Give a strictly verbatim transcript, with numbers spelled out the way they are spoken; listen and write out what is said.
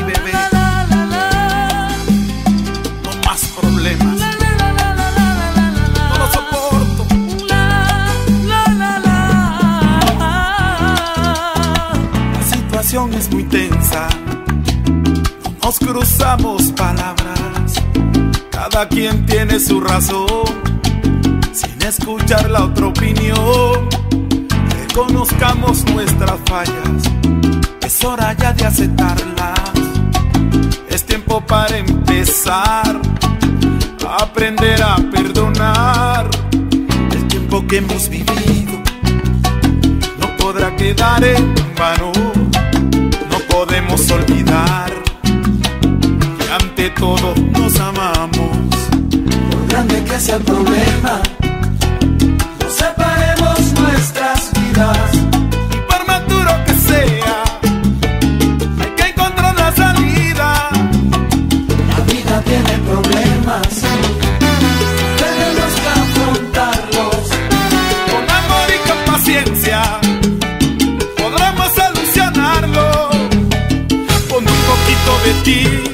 bebé. No más problemas. No lo soporto. La situación es muy tensa. No nos cruzamos palabras. Cada quien tiene su razón. Sin escuchar la otra opinión, reconozcamos nuestras fallas. Es hora ya de aceptarlas. Es tiempo para empezar a aprender a perdonar. El tiempo que hemos vivido no podrá quedar en vano. No podemos olvidar que ante todo nos amamos. Por grande que sea el problema, no separemos nuestras vidas. Y por más duro que sea, hay que encontrar la salida. La vida tiene problemas, tenemos que afrontarlos. Con amor y con paciencia podremos solucionarlo. Con un poquito de ti